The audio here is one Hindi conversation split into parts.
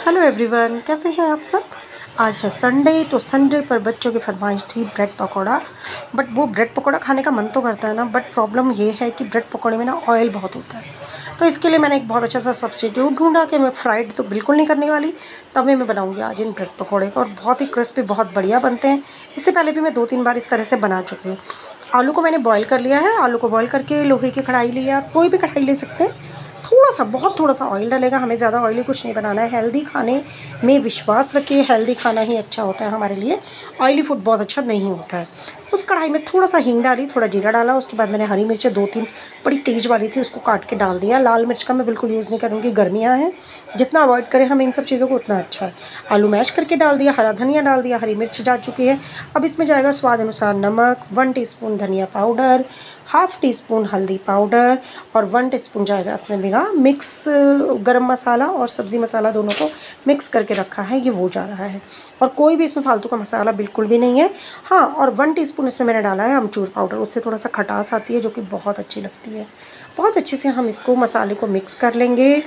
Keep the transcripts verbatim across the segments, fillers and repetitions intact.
हेलो एवरीवन, कैसे हैं आप सब। आज है संडे, तो संडे पर बच्चों की फरमाइश थी ब्रेड पकौड़ा। बट वो ब्रेड पकौड़ा खाने का मन तो करता है ना, बट प्रॉब्लम ये है कि ब्रेड पकौड़े में ना ऑयल बहुत होता है। तो इसके लिए मैंने एक बहुत अच्छा सा सब्स्टिट्यूट ढूंढा कि मैं फ्राइड तो बिल्कुल नहीं करने वाली, तवे में बनाऊंगी आज इन ब्रेड पकौड़े को। और बहुत ही क्रिस्पी, बहुत बढ़िया बनते हैं। इससे पहले भी मैं दो तीन बार इस तरह से बना चुकी हूँ। आलू को मैंने बॉईल कर लिया है। आलू को बॉईल करके लोहे की कढ़ाई लिया, कोई भी कढ़ाई ले सकते हैं। थोड़ा सा, बहुत थोड़ा सा ऑयल डलेगा, हमें ज़्यादा ऑयली कुछ नहीं बनाना है। हेल्दी खाने में विश्वास रखिए, हेल्दी खाना ही अच्छा होता है हमारे लिए। ऑयली फूड बहुत अच्छा नहीं होता है। उस कढ़ाई में थोड़ा सा हींग डाली, थोड़ा जीरा डाला। उसके बाद मैंने हरी मिर्चें दो तीन बड़ी तेज़ वाली थी, उसको काट के डाल दिया। लाल मिर्च का मैं बिल्कुल यूज़ नहीं करूँगी, गर्मियाँ हैं, जितना अवॉइड करें हम इन सब चीज़ों को उतना अच्छा है। आलू मैश करके डाल दिया, हरा धनिया डाल दिया, हरी मिर्च जा चुकी है। अब इसमें जाएगा स्वाद अनुसार नमक, वन टीस्पून धनिया पाउडर, हाफ़ टी स्पून हल्दी पाउडर और वन टीस्पून जाएगा इसमें मेरा मिक्स गरम मसाला और सब्ज़ी मसाला, दोनों को मिक्स करके रखा है, ये वो जा रहा है। और कोई भी इसमें फालतू का मसाला बिल्कुल भी नहीं है। हाँ, और वन टीस्पून इसमें मैंने डाला है अमचूर पाउडर, उससे थोड़ा सा खटास आती है जो कि बहुत अच्छी लगती है। बहुत अच्छे से हम इसको मसाले को मिक्स कर लेंगे।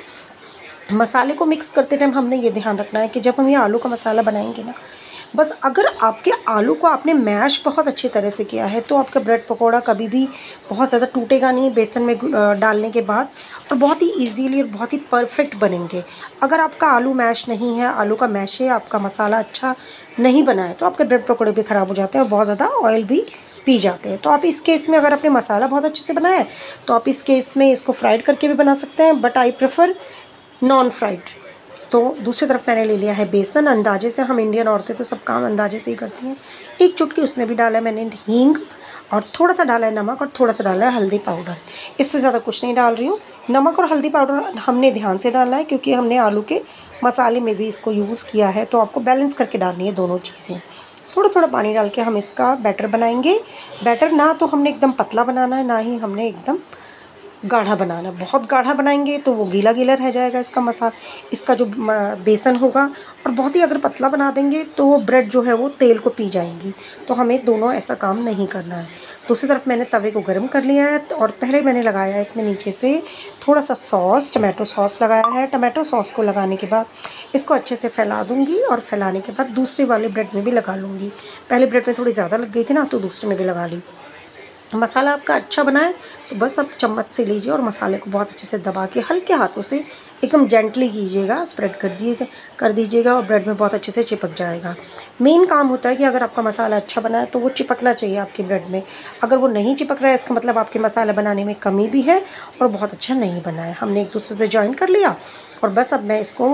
मसाले को मिक्स करते टाइम हमने ये ध्यान रखना है कि जब हम ये आलू का मसाला बनाएंगे ना, बस अगर आपके आलू को आपने मैश बहुत अच्छी तरह से किया है तो आपका ब्रेड पकौड़ा कभी भी बहुत ज़्यादा टूटेगा नहीं बेसन में डालने के बाद, और बहुत ही इजीली और बहुत ही परफेक्ट बनेंगे। अगर आपका आलू मैश नहीं है, आलू का मैश है, आपका मसाला अच्छा नहीं बना है, तो आपके ब्रेड पकौड़े भी ख़राब हो जाते हैं और बहुत ज़्यादा ऑयल भी पी जाते हैं। तो आप इस केस में अगर आपने मसाला बहुत अच्छे से बनाया है तो आप इस केस में इसको फ्राइड करके भी बना सकते हैं, but I prefer non fried. तो दूसरी तरफ मैंने ले लिया है बेसन। अंदाजे से, हम इंडियन औरतें तो सब काम अंदाजे से ही करती हैं। एक चुटकी उसमें भी डाला है मैंने हींग, और थोड़ा सा डाला है नमक, और थोड़ा सा डाला है हल्दी पाउडर। इससे ज़्यादा कुछ नहीं डाल रही हूँ। नमक और हल्दी पाउडर हमने ध्यान से डालना है क्योंकि हमने आलू के मसाले में भी इसको यूज़ किया है, तो आपको बैलेंस करके डालनी है दोनों चीज़ें। थोड़ा थोड़ा पानी डाल के हम इसका बैटर बनाएंगे। बैटर ना तो हमने एकदम पतला बनाना है, ना ही हमने एकदम गाढ़ा बनाना। बहुत गाढ़ा बनाएंगे तो वो गीला गीला रह जाएगा इसका मसा इसका जो बेसन होगा, और बहुत ही अगर पतला बना देंगे तो वो ब्रेड जो है वो तेल को पी जाएंगी। तो हमें दोनों ऐसा काम नहीं करना है। दूसरी तरफ मैंने तवे को गर्म कर लिया है, और पहले मैंने लगाया है इसमें नीचे से थोड़ा सा सॉस, टमाटो सॉस लगाया है। टमाटो सॉस को लगाने के बाद इसको अच्छे से फैला दूँगी, और फैलाने के बाद दूसरी वाले ब्रेड में भी लगा लूँगी। पहले ब्रेड में थोड़ी ज़्यादा लग गई थी ना, तो दूसरे में भी लगा ली। मसाला आपका अच्छा बनाए तो बस आप चम्मच से लीजिए और मसाले को बहुत अच्छे से दबा के हल्के हाथों से एकदम जेंटली कीजिएगा, स्प्रेड कर दीजिएगा कर दीजिएगा और ब्रेड में बहुत अच्छे से चिपक जाएगा। मेन काम होता है कि अगर आपका मसाला अच्छा बना है तो वो चिपकना चाहिए आपके ब्रेड में। अगर वो नहीं चिपक रहा है, इसका मतलब आपके मसाला बनाने में कमी भी है और बहुत अच्छा नहीं बना है। हमने एक दूसरे से जॉइन कर लिया, और बस अब मैं इसको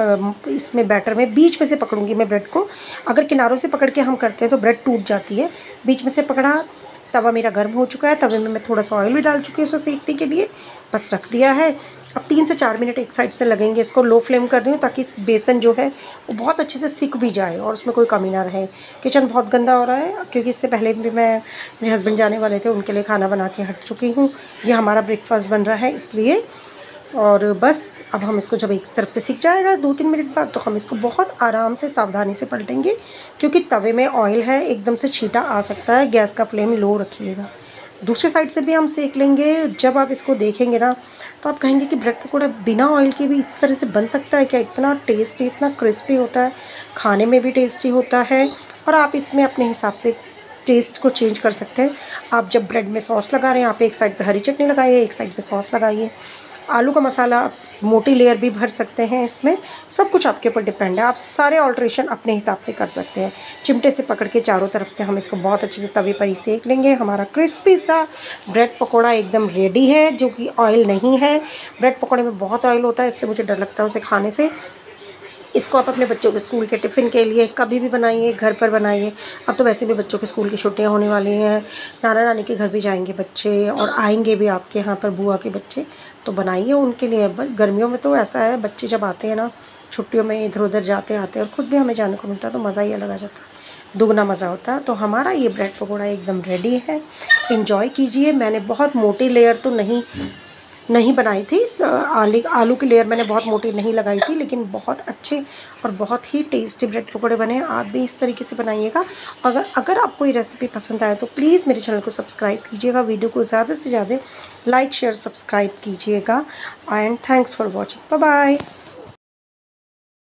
इसमें बैटर में बीच में से पकड़ूंगी मैं ब्रेड को। अगर किनारों से पकड़ के हम करते हैं तो ब्रेड टूट जाती है। बीच में से पकड़ा, तवा मेरा गर्म हो चुका है, तवे में मैं थोड़ा सा ऑयल भी डाल चुकी हूँ उसको सेकने के लिए। बस रख दिया है। अब तीन से चार मिनट एक साइड से लगेंगे। इसको लो फ्लेम कर रही हूँ ताकि बेसन जो है वो बहुत अच्छे से सिक भी जाए और उसमें कोई कमी ना रहे। किचन बहुत गंदा हो रहा है क्योंकि इससे पहले भी मैं, मेरे हस्बैंड जाने वाले थे, उनके लिए खाना बना के हट चुकी हूँ। ये हमारा ब्रेकफास्ट बन रहा है इसलिए। और बस अब हम इसको जब एक तरफ से सिक जाएगा दो तीन मिनट बाद, तो हम इसको बहुत आराम से सावधानी से पलटेंगे क्योंकि तवे में ऑयल है, एकदम से छींटा आ सकता है। गैस का फ्लेम लो रखिएगा। दूसरी साइड से भी हम सेक लेंगे। जब आप इसको देखेंगे ना तो आप कहेंगे कि ब्रेड पकौड़ा बिना ऑयल के भी इस तरह से बन सकता है क्या। इतना टेस्टी, इतना क्रिस्पी होता है, खाने में भी टेस्टी होता है। और आप इसमें अपने हिसाब से टेस्ट को चेंज कर सकते हैं। आप जब ब्रेड में सॉस लगा रहे हैं, आप एक साइड पे हरी चटनी लगाइए, एक साइड पे सॉस लगाइए। आलू का मसाला मोटी लेयर भी भर सकते हैं इसमें। सब कुछ आपके ऊपर डिपेंड है। आप सारे ऑल्ट्रेशन अपने हिसाब से कर सकते हैं। चिमटे से पकड़ के चारों तरफ से हम इसको बहुत अच्छे से तवे पर ही सेक लेंगे। हमारा क्रिस्पी सा ब्रेड पकोड़ा एकदम रेडी है, जो कि ऑयल नहीं है। ब्रेड पकोड़े में बहुत ऑयल होता है, इसलिए मुझे डर लगता है उसे खाने से। इसको आप अपने बच्चों के स्कूल के टिफ़िन के लिए कभी भी बनाइए, घर पर बनाइए। अब तो वैसे भी बच्चों के स्कूल की छुट्टियां होने वाली हैं, नाना नानी के घर भी जाएंगे बच्चे और आएंगे भी आपके यहाँ पर बुआ के बच्चे, तो बनाइए उनके लिए। गर्मियों में तो ऐसा है, बच्चे जब आते हैं ना छुट्टियों में, इधर उधर जाते आते हैं, और ख़ुद भी हमें जाने को मिलता है तो मज़ा ही अलग आ जाता है, दुगना मज़ा होता है। तो हमारा ये ब्रेड पकौड़ा एकदम रेडी है, इन्जॉय कीजिए। मैंने बहुत मोटी लेयर तो नहीं नहीं बनाई थी, आलू आलू की लेयर मैंने बहुत मोटी नहीं लगाई थी, लेकिन बहुत अच्छे और बहुत ही टेस्टी ब्रेड पकौड़े बने। आप भी इस तरीके से बनाइएगा। अगर अगर आपको ये रेसिपी पसंद आए तो प्लीज़ मेरे चैनल को सब्सक्राइब कीजिएगा, वीडियो को ज़्यादा से ज़्यादा लाइक शेयर सब्सक्राइब कीजिएगा। And thanks for watching. Bye bye.